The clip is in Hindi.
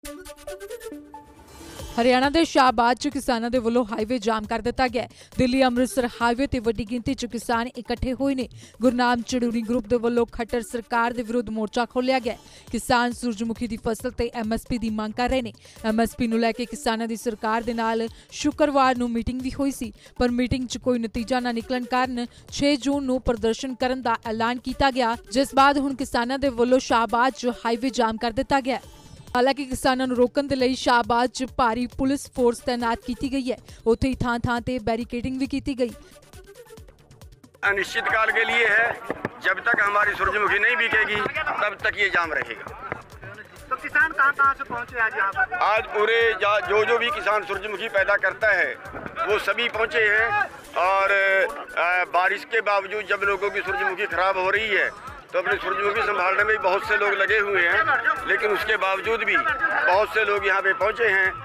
हरियाणा के शाहबाद च किसानों के वलों हाईवे जाम कर दिता गया। दिल्ली अमृतसर हाईवे ते वड्डी गिनती च किसान इकट्ठे हुए ने। गुरनाम चड़ूनी ग्रुप के वलों खट्टर सरकार के विरुद्ध मोर्चा खोलिया गया। किसान सूरजमुखी की फसल ते MSP की मांग कर रहे हैं। MSP नूं लैके किसानों की सरकार दे नाल शुक्रवार नूं मीटिंग भी हुई सी, पर मीटिंग च कोई नतीजा न निकलण कारण 6 जून नूं प्रदर्शन करन दा ऐलान किया गया, जिस बाद हुण किसानों के वलों शाहबाद च हाईवे जाम कर दिता गया। हालांकि किसानों को रोकने के लिए शाहबाद च भारी पुलिस फोर्स तैनात की गई है। उत्थे ही थां-थां ते बैरिकेडिंग भी की गई। अनिश्चितकाल के लिए है, जब तक हमारी सूरजमुखी नहीं बिकेगी तब तक ये जाम रहेगा। तो किसान कहां से पहुंचे आज यहाँ पर? आज पूरे जो भी किसान सूरजमुखी पैदा करता है वो सभी पहुंचे हैं, और बारिश के बावजूद जब लोगों की सूरजमुखी खराब हो रही है तो अपनी सूरजमुखी संभालने में बहुत से लोग लगे हुए हैं, लेकिन उसके बावजूद भी बहुत से लोग यहाँ पे पहुंचे हैं।